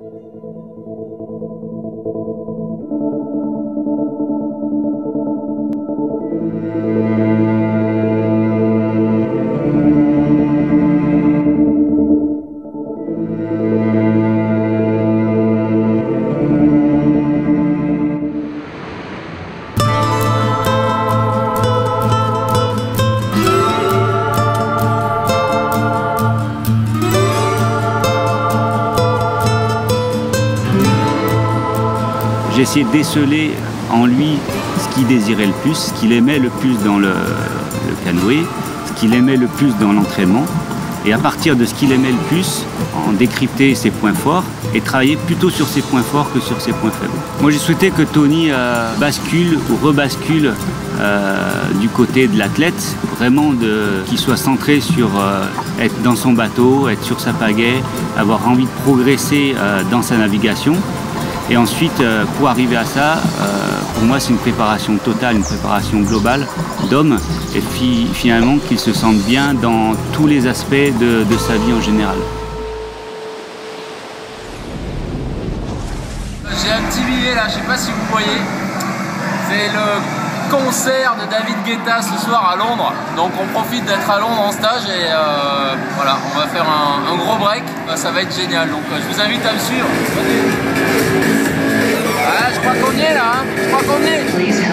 J'ai essayé de déceler en lui ce qu'il désirait le plus, ce qu'il aimait le plus dans le canoë, ce qu'il aimait le plus dans l'entraînement. Et à partir de ce qu'il aimait le plus, en décrypter ses points forts et travailler plutôt sur ses points forts que sur ses points faibles. Moi j'ai souhaité que Tony bascule ou rebascule du côté de l'athlète, vraiment qu'il soit centré sur être dans son bateau, être sur sa pagaie, avoir envie de progresser dans sa navigation. Et ensuite, pour arriver à ça, pour moi, c'est une préparation totale, une préparation globale d'homme, et puis finalement qu'il se sente bien dans tous les aspects de sa vie en général. J'ai un petit billet là, je ne sais pas si vous voyez, c'est le concert de David Guetta ce soir à Londres, donc on profite d'être à Londres en stage et voilà, on va faire un gros break, ça va être génial, donc je vous invite à me suivre. Ah, je crois qu'on y est là, hein, je crois qu'on y est.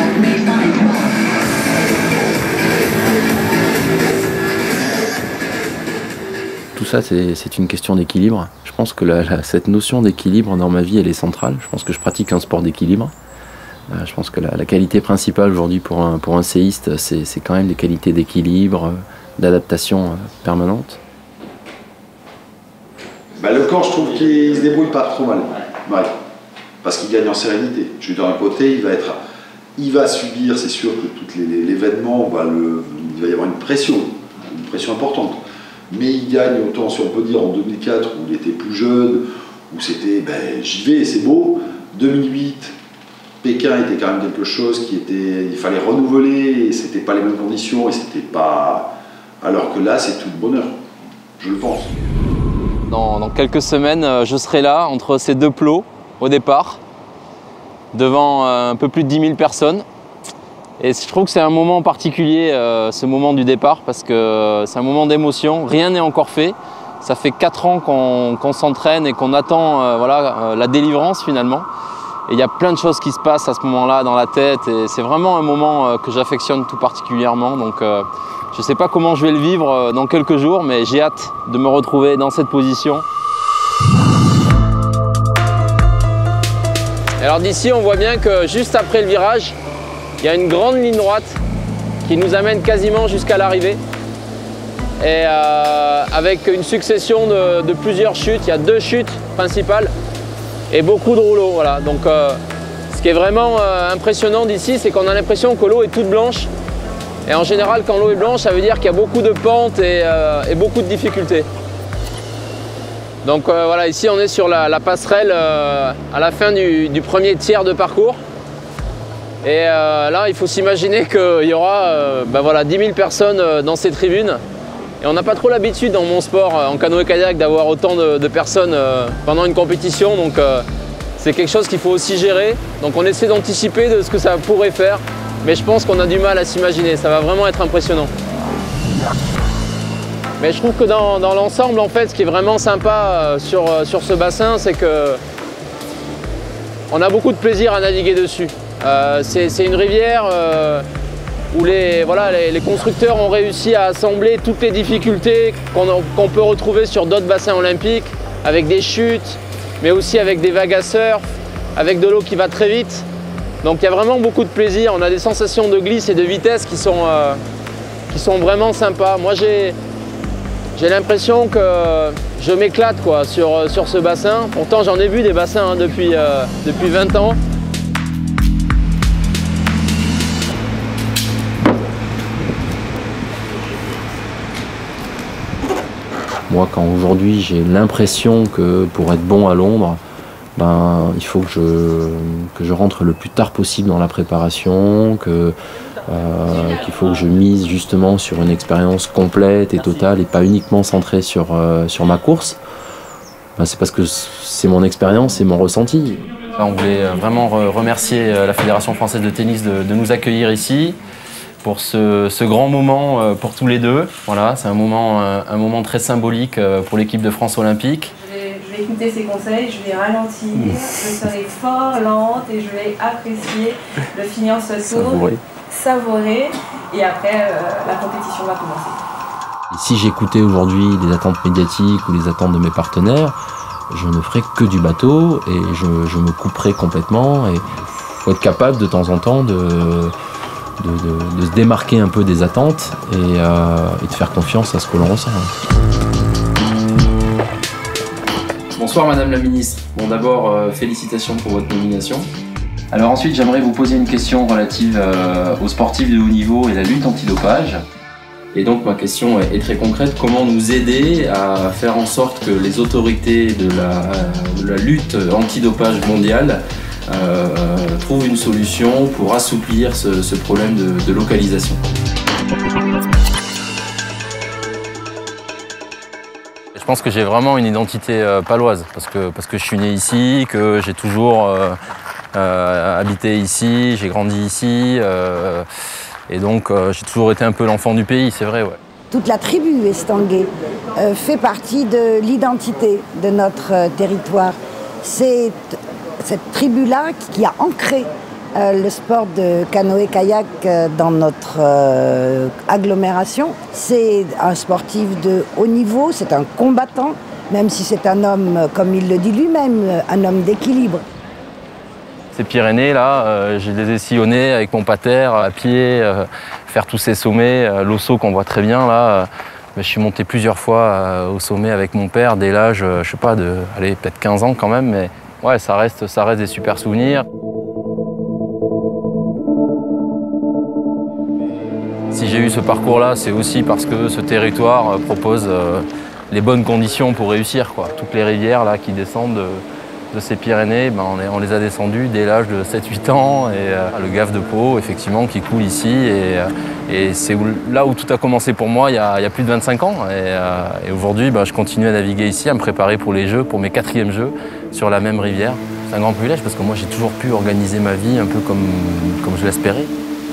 Tout ça, c'est une question d'équilibre. Je pense que cette notion d'équilibre dans ma vie, elle est centrale. Je pense que je pratique un sport d'équilibre. Je pense que la qualité principale aujourd'hui pour un séiste, c'est quand même des qualités d'équilibre, d'adaptation permanente. Bah, le corps, je trouve qu'il se débrouille pas trop mal. Ouais. Parce qu'il gagne en sérénité. Je suis d'un côté, il va subir, c'est sûr que tout l'événement, il va y avoir une pression importante. Mais il gagne autant, si on peut dire, en 2004, où il était plus jeune, où c'était, j'y vais, c'est beau. 2008, Pékin était quand même quelque chose il fallait renouveler, et c'était pas les mêmes conditions, et c'était pas... Alors que là, c'est tout le bonheur, je le pense. Dans quelques semaines, je serai là, entre ces deux plots, au départ, devant un peu plus de 10 000 personnes. Et je trouve que c'est un moment particulier, ce moment du départ, parce que c'est un moment d'émotion. Rien n'est encore fait. Ça fait 4 ans qu'on s'entraîne et qu'on attend la délivrance finalement. Et il y a plein de choses qui se passent à ce moment-là dans la tête. Et c'est vraiment un moment que j'affectionne tout particulièrement. Donc je ne sais pas comment je vais le vivre dans quelques jours, mais j'ai hâte de me retrouver dans cette position. Alors d'ici, on voit bien que juste après le virage, il y a une grande ligne droite qui nous amène quasiment jusqu'à l'arrivée. Et avec une succession de plusieurs chutes, il y a 2 chutes principales et beaucoup de rouleaux. Voilà. Donc ce qui est vraiment impressionnant d'ici, c'est qu'on a l'impression que l'eau est toute blanche. Et en général, quand l'eau est blanche, ça veut dire qu'il y a beaucoup de pentes et beaucoup de difficultés. Donc voilà, ici on est sur la passerelle à la fin du premier tiers de parcours. Et là, il faut s'imaginer qu'il y aura 10 000 personnes dans ces tribunes. Et on n'a pas trop l'habitude dans mon sport, en canoë-kayak, d'avoir autant de personnes pendant une compétition. Donc c'est quelque chose qu'il faut aussi gérer. Donc on essaie d'anticiper de ce que ça pourrait faire. Mais je pense qu'on a du mal à s'imaginer. Ça va vraiment être impressionnant. Mais je trouve que dans l'ensemble, en fait, ce qui est vraiment sympa sur ce bassin, c'est que on a beaucoup de plaisir à naviguer dessus. C'est une rivière où les constructeurs ont réussi à assembler toutes les difficultés qu'on peut retrouver sur d'autres bassins olympiques, avec des chutes, mais aussi avec des vagues à surf, avec de l'eau qui va très vite. Donc il y a vraiment beaucoup de plaisir. On a des sensations de glisse et de vitesse qui sont vraiment sympas. Moi, j'ai l'impression que je m'éclate sur ce bassin. Pourtant, j'en ai vu des bassins depuis 20 ans. Moi, quand aujourd'hui j'ai l'impression que pour être bon à Londres, il faut que je rentre le plus tard possible dans la préparation, qu'il faut que je mise justement sur une expérience complète et totale et pas uniquement centrée sur ma course. c'est parce que c'est mon expérience et mon ressenti. On voulait vraiment remercier la Fédération française de tennis de nous accueillir ici pour ce grand moment pour tous les deux. Voilà, c'est un moment très symbolique pour l'équipe de France olympique. Je vais écouter ses conseils, je vais ralentir, je serai fort lente et je vais apprécier le finir ce tour, savourer et après la compétition va commencer. Et si j'écoutais aujourd'hui les attentes médiatiques ou les attentes de mes partenaires, je ne ferais que du bateau et je me couperais complètement. Et il faut être capable de temps en temps de se démarquer un peu des attentes et de faire confiance à ce que l'on ressent. Bonsoir Madame la Ministre. Bon, d'abord, félicitations pour votre nomination. Alors ensuite, j'aimerais vous poser une question relative aux sportifs de haut niveau et la lutte antidopage. Et donc ma question est très concrète, comment nous aider à faire en sorte que les autorités de la lutte antidopage mondiale trouvent une solution pour assouplir ce problème de localisation. Je pense que j'ai vraiment une identité paloise parce que je suis né ici, que j'ai toujours habité ici, j'ai grandi ici. Et donc, j'ai toujours été un peu l'enfant du pays, c'est vrai, ouais. Toute la tribu estanguet fait partie de l'identité de notre territoire. C'est cette tribu-là qui a ancré le sport de canoë-kayak dans notre agglomération. C'est un sportif de haut niveau, c'est un combattant, même si c'est un homme, comme il le dit lui-même, un homme d'équilibre. Ces Pyrénées, là, je les ai sillonnés avec mon pater à pied, faire tous ces sommets. L'Osso qu'on voit très bien, là, je suis monté plusieurs fois au sommet avec mon père dès l'âge, je sais pas, peut-être 15 ans quand même, mais ouais, ça reste des super souvenirs. Si j'ai eu ce parcours-là, c'est aussi parce que ce territoire propose les bonnes conditions pour réussir, quoi. Toutes les rivières là, qui descendent de ces Pyrénées, on les a descendues dès l'âge de 7-8 ans. Et le Gave de Pau, effectivement, qui coule ici. Et c'est là où tout a commencé pour moi il y a plus de 25 ans. Et aujourd'hui, je continue à naviguer ici, à me préparer pour les Jeux, pour mes 4e Jeux, sur la même rivière. C'est un grand privilège parce que moi, j'ai toujours pu organiser ma vie un peu comme je l'espérais.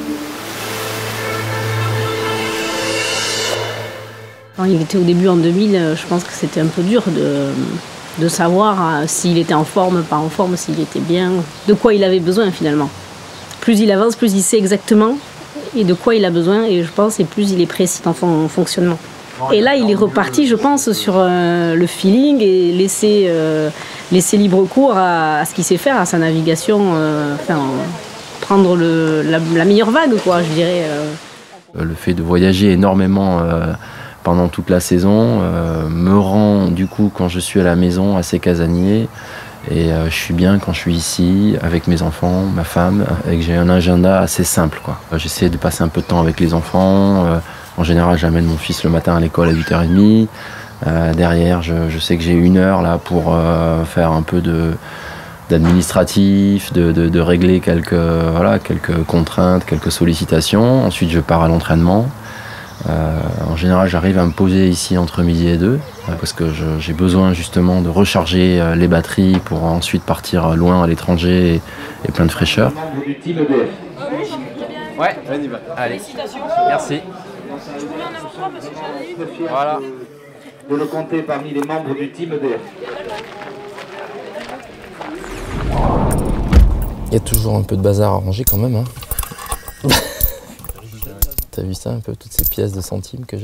Quand il était au début en 2000, je pense que c'était un peu dur de savoir s'il était en forme, pas en forme, s'il était bien, de quoi il avait besoin finalement. Plus il avance, plus il sait exactement et de quoi il a besoin et je pense et plus il est précis dans son fonctionnement. Et là il est reparti, je pense, sur le feeling et laisser libre cours à ce qu'il sait faire, à sa navigation, prendre la meilleure vague, quoi, je dirais. Le fait de voyager énormément pendant toute la saison me rend du coup quand je suis à la maison assez casanier et je suis bien quand je suis ici avec mes enfants, ma femme et que j'ai un agenda assez simple, quoi. J'essaie de passer un peu de temps avec les enfants, en général j'amène mon fils le matin à l'école à 8h30, derrière je sais que j'ai 1 heure là pour faire un peu d'administratif, de régler quelques contraintes, quelques sollicitations, ensuite je pars à l'entraînement. En général, j'arrive à me poser ici entre midi et 2 parce que j'ai besoin justement de recharger les batteries pour ensuite partir loin à l'étranger et plein de fraîcheur. Ouais, on y va. Allez, merci. Voilà. De le compter parmi les membres du team EDF. Il y a toujours un peu de bazar à ranger quand même, hein. T'as vu ça un peu, toutes ces pièces de centimes que j'ai?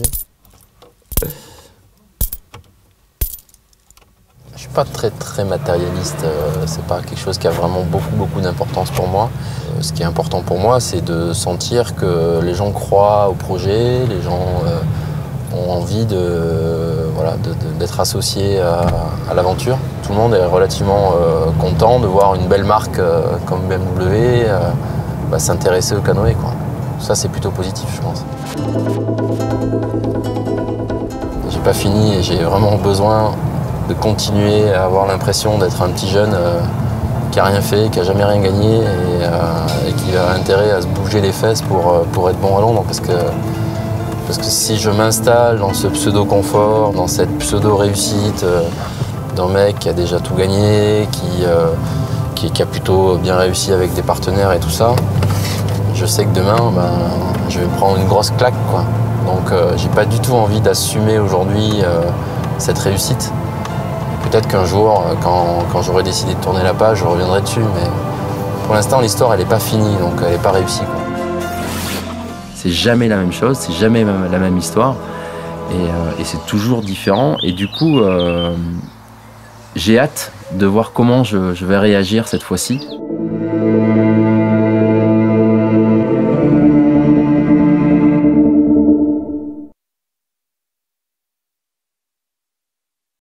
Je suis pas très matérialiste, c'est pas quelque chose qui a vraiment beaucoup d'importance pour moi. Ce qui est important pour moi, c'est de sentir que les gens croient au projet, les gens ont envie d'être associés à l'aventure. Tout le monde est relativement content de voir une belle marque comme BMW s'intéresser au canoë, quoi. Ça, c'est plutôt positif, je pense. J'ai pas fini et j'ai vraiment besoin de continuer à avoir l'impression d'être un petit jeune qui a rien fait, qui a jamais rien gagné et qui a intérêt à se bouger les fesses pour être bon à Londres. Parce que si je m'installe dans ce pseudo-confort, dans cette pseudo-réussite, d'un mec qui a déjà tout gagné, qui a plutôt bien réussi avec des partenaires et tout ça. Je sais que demain, je vais prendre une grosse claque, quoi. Donc j'ai pas du tout envie d'assumer aujourd'hui cette réussite. Peut-être qu'un jour, quand j'aurai décidé de tourner la page, je reviendrai dessus, mais pour l'instant l'histoire elle n'est pas finie, donc elle n'est pas réussie, quoi. C'est jamais la même chose, c'est jamais la même histoire, et c'est toujours différent. Et du coup, j'ai hâte de voir comment je vais réagir cette fois-ci.